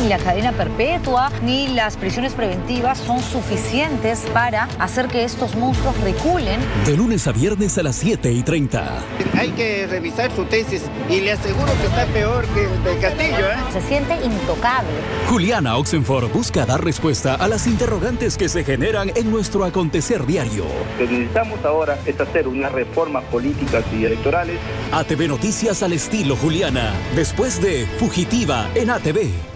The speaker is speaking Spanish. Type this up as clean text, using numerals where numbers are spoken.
ni la cadena perpetua ni las prisiones preventivas son suficientes para hacer que estos monstruos reculen. De lunes a viernes a las 7:30. Hay que revisar su tesis y le aseguro que está peor que el de Castillo, ¿eh? Se siente intocable. Juliana Oxenford busca dar respuesta a las interrogantes que se generan en nuestro acontecer diario. Lo que necesitamos ahora es hacer unas reformas políticas y electorales. ATV Noticias al estilo Juliana, después de Fugitiva en ATV.